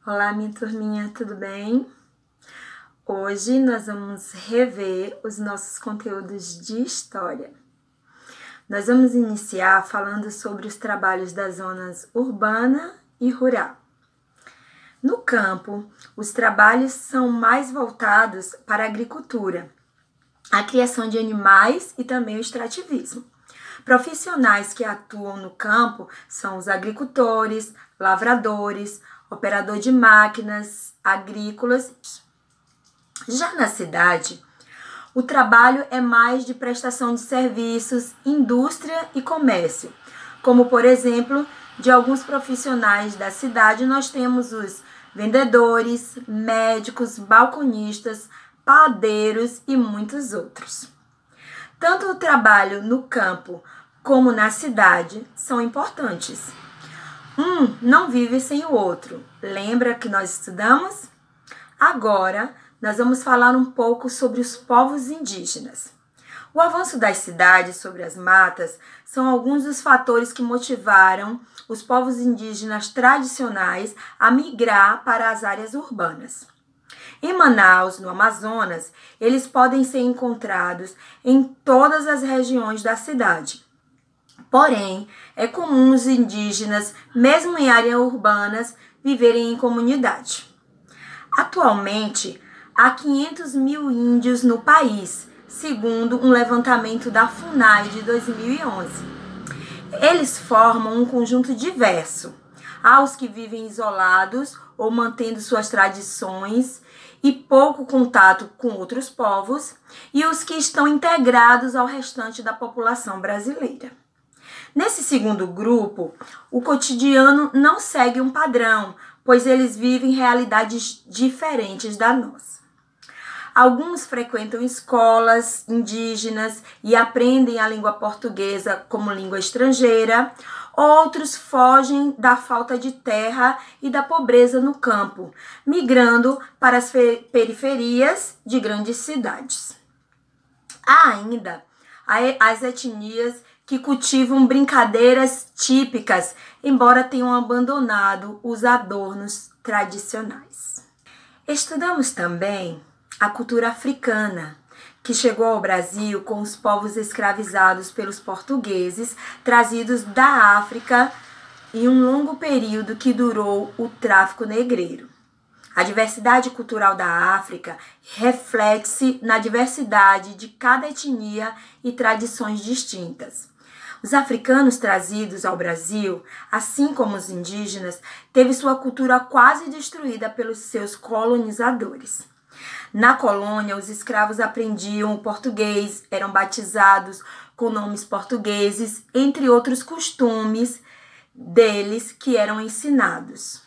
Olá, minha turminha, tudo bem? Hoje nós vamos rever os nossos conteúdos de história. Nós vamos iniciar falando sobre os trabalhos das zonas urbana e rural. No campo, os trabalhos são mais voltados para a agricultura, a criação de animais e também o extrativismo. Profissionais que atuam no campo são os agricultores, lavradores, operador de máquinas agrícolas. Já na cidade, o trabalho é mais de prestação de serviços, indústria e comércio. Como, por exemplo, de alguns profissionais da cidade, nós temos os vendedores, médicos, balconistas, padeiros e muitos outros. Tanto o trabalho no campo como na cidade são importantes. Um não vive sem o outro. Lembra que nós estudamos? Agora, nós vamos falar um pouco sobre os povos indígenas. O avanço das cidades sobre as matas são alguns dos fatores que motivaram os povos indígenas tradicionais a migrar para as áreas urbanas. Em Manaus, no Amazonas, eles podem ser encontrados em todas as regiões da cidade. Porém, é comum os indígenas, mesmo em áreas urbanas, viverem em comunidade. Atualmente, há 500 mil índios no país, segundo um levantamento da FUNAI de 2011. Eles formam um conjunto diverso. Há os que vivem isolados ou mantendo suas tradições e pouco contato com outros povos, e os que estão integrados ao restante da população brasileira. Nesse segundo grupo, o cotidiano não segue um padrão, pois eles vivem realidades diferentes da nossa. Alguns frequentam escolas indígenas e aprendem a língua portuguesa como língua estrangeira. Outros fogem da falta de terra e da pobreza no campo, migrando para as periferias de grandes cidades. Há ainda as etnias que cultivam brincadeiras típicas, embora tenham abandonado os adornos tradicionais. Estudamos também a cultura africana, que chegou ao Brasil com os povos escravizados pelos portugueses, trazidos da África em um longo período que durou o tráfico negreiro. A diversidade cultural da África reflete-se na diversidade de cada etnia e tradições distintas. Os africanos trazidos ao Brasil, assim como os indígenas, teve sua cultura quase destruída pelos seus colonizadores. Na colônia, os escravos aprendiam o português, eram batizados com nomes portugueses, entre outros costumes deles que eram ensinados.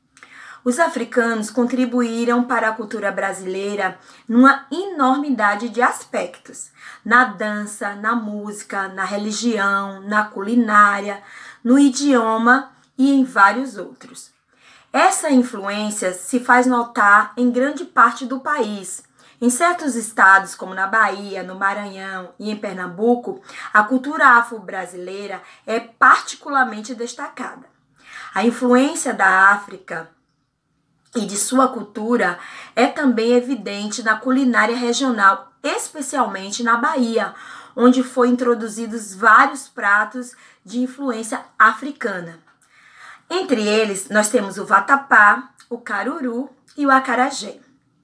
Os africanos contribuíram para a cultura brasileira numa enormidade de aspectos, na dança, na música, na religião, na culinária, no idioma e em vários outros. Essa influência se faz notar em grande parte do país. Em certos estados, como na Bahia, no Maranhão e em Pernambuco, a cultura afro-brasileira é particularmente destacada. A influência da África e de sua cultura é também evidente na culinária regional, especialmente na Bahia, onde foram introduzidos vários pratos de influência africana. Entre eles, nós temos o vatapá, o caruru e o acarajé.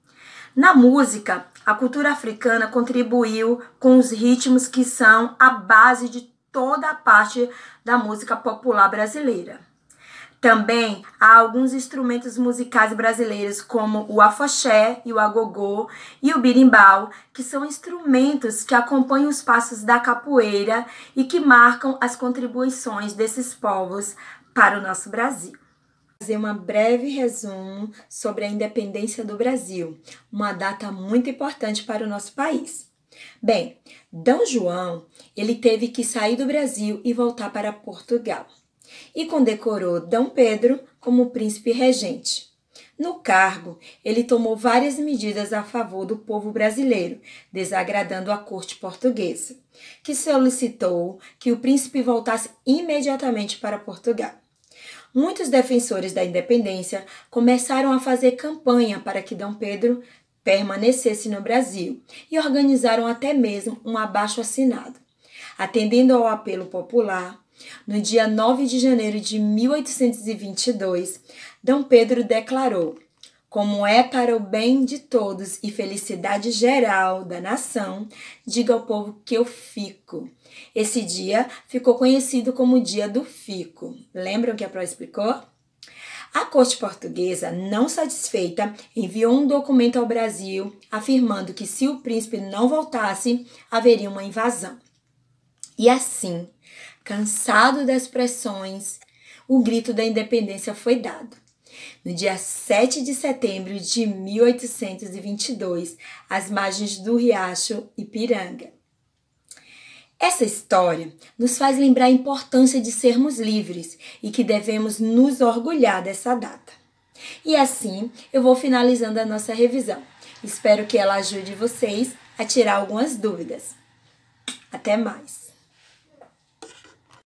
Na música, a cultura africana contribuiu com os ritmos que são a base de toda a parte da música popular brasileira. Também há alguns instrumentos musicais brasileiros, como o afoxé e o agogô e o birimbau, que são instrumentos que acompanham os passos da capoeira e que marcam as contribuições desses povos para o nosso Brasil. Vou fazer um breve resumo sobre a independência do Brasil, uma data muito importante para o nosso país. Bem, D. João, ele teve que sair do Brasil e voltar para Portugal, e condecorou D. Pedro como príncipe regente. No cargo, ele tomou várias medidas a favor do povo brasileiro, desagradando a corte portuguesa, que solicitou que o príncipe voltasse imediatamente para Portugal. Muitos defensores da independência começaram a fazer campanha para que Dom Pedro permanecesse no Brasil e organizaram até mesmo um abaixo-assinado. Atendendo ao apelo popular, no dia 9 de janeiro de 1822, Dom Pedro declarou: como é para o bem de todos e felicidade geral da nação, diga ao povo que eu fico. Esse dia ficou conhecido como o Dia do Fico. Lembram que a Pró explicou? A corte portuguesa, não satisfeita, enviou um documento ao Brasil afirmando que se o príncipe não voltasse, haveria uma invasão. E assim, cansado das pressões, o grito da independência foi dado. No dia 7 de setembro de 1822, às margens do riacho Ipiranga. Essa história nos faz lembrar a importância de sermos livres e que devemos nos orgulhar dessa data. E assim, eu vou finalizando a nossa revisão. Espero que ela ajude vocês a tirar algumas dúvidas. Até mais!